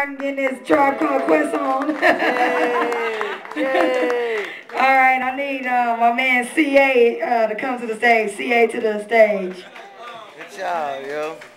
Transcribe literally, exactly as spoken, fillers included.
Getting this Tribe Called Quest on. Yay, yay. All right, I need uh, my man C A uh, to come to the stage. C A to the stage. Good job, yo.